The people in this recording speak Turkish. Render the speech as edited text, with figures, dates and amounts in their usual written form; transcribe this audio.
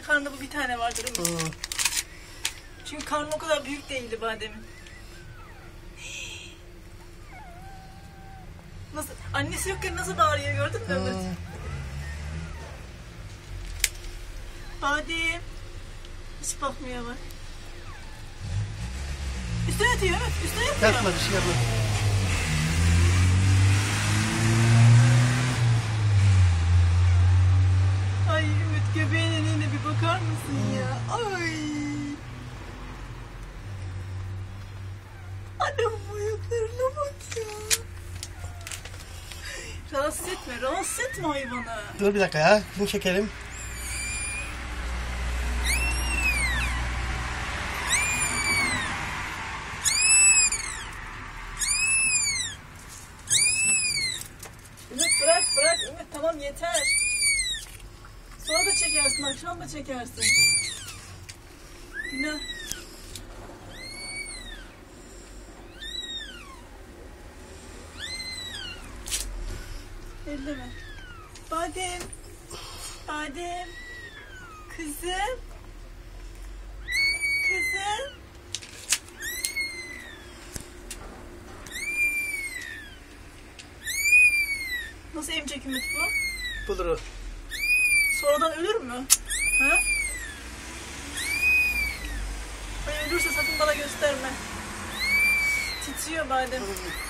karnında bu bir tane vardır Ümit. Çünkü karnı o kadar büyük değildi Badem'in. Nasıl? Annesi yokken nasıl bağırıyor gördün mü Ümit? Badem. Hiç bakmıyor bak. Üstüne yatıyor Ümit. Üstüne yatıyor. Yapma bir şey yapma. Ay Ümit göbeğine bir bakar mısın ya? Ay. Anam ayaklarına bak ya. Rahatsız etme hayvanı. Dur bir dakika ya, bunu çekelim. Ümit bırak Ümit, tamam yeter. Sonra da çekersin, akşam da çekersin. Günah. Elleme. Badem. Badem. Kızım. Kızım. Nasıl emecek Ümit bu? Budur o. Sonradan ölür mü? Ha? Ay ölürse sakın bana gösterme. Titriyor Badem.